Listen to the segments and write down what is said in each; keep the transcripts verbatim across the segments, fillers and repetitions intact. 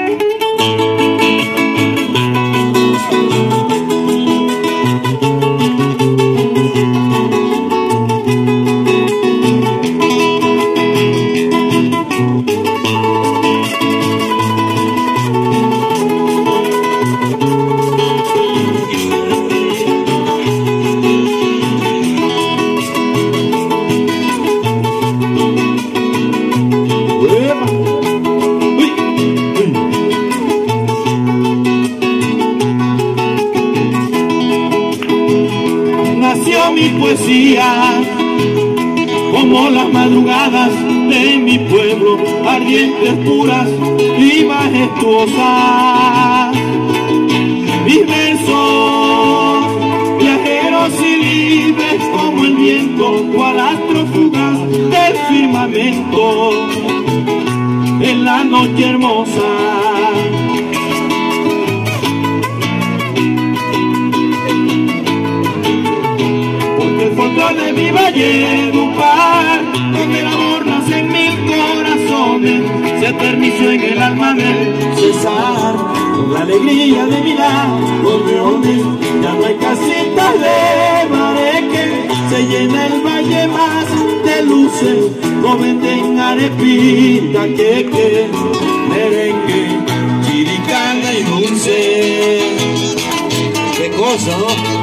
Mi poesía, como las madrugadas de mi pueblo, ardientes, puras y majestuosas. Mis versos, viajeros y libres como el viento, cual astro fugaz del firmamento, en la noche hermosa. De mi Valledupar, donde el amor nace en mil corazones, se eternizó en el alma del César, con la alegría de mirar gorriones. Ya no hay casitas de mareque, se llena el valle más de luces, no venden arepita, queque, merengue, chiricana y dulce. Qué cosa, ¿no?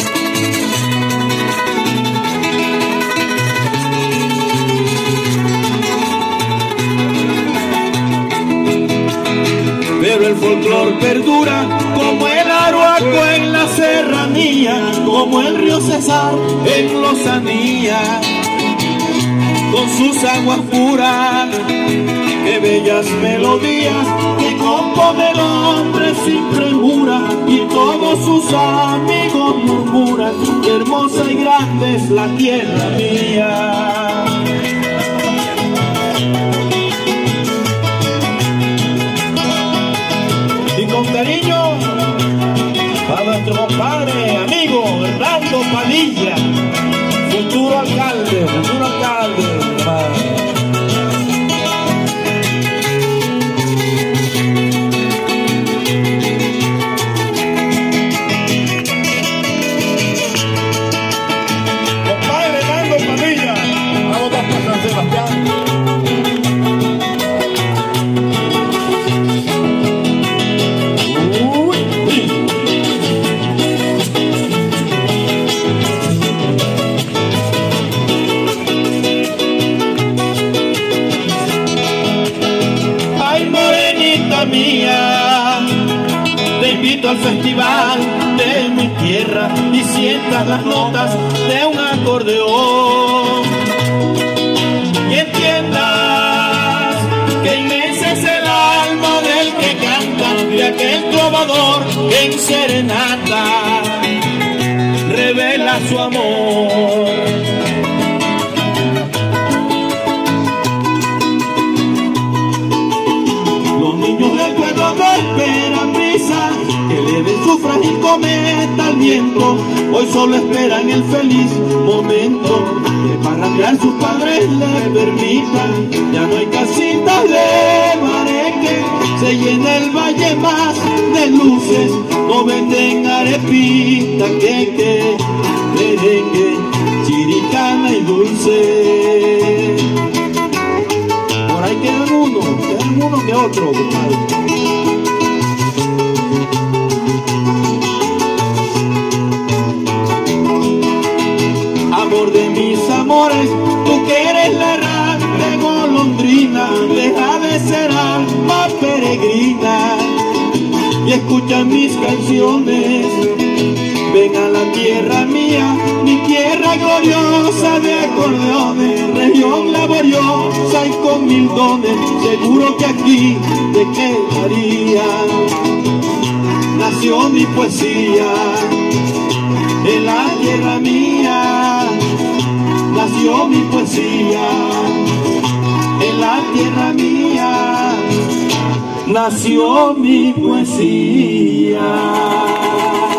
Pero el folclor perdura como el aruaco en la serranía, como el río Cesar en Lozanía, con sus aguas puras. Qué bellas melodías que compone el hombre sin premura, y todos sus amigos murmuran, qué hermosa y grande es la tierra mía. Y con cariño para nuestro compadre, amigo Hernando Padilla, futuro alcalde, futuro alcalde, hermano. Compadre Hernando Padilla, vamos para San Sebastián. Mía, te invito al festival de mi tierra y sientas las notas de un acordeón y entiendas que inmensa es el alma del que canta, de aquel trovador que en serenata revela su amor. No esperan brisa que le den su frágil cometa al viento, hoy solo esperan el feliz momento que para parrandear sus padres le permitan. Ya no hay casitas de mareque, se llena el valle más de luces, no venden arepita, queque, merengue, chiricana y dulce. Por ahí quedan uno, quedan uno que otro, compadre. Amor de mis amores, tú que eres la errante golondrina, deja de ser alma peregrina y escucha mis canciones. Ven a la tierra mía, mi tierra gloriosa de acordeones, región laboriosa y con mil dones, seguro que aquí te quedaría. Nació mi poesía en la tierra mía, nació mi poesía en la tierra mía, nació mi poesía.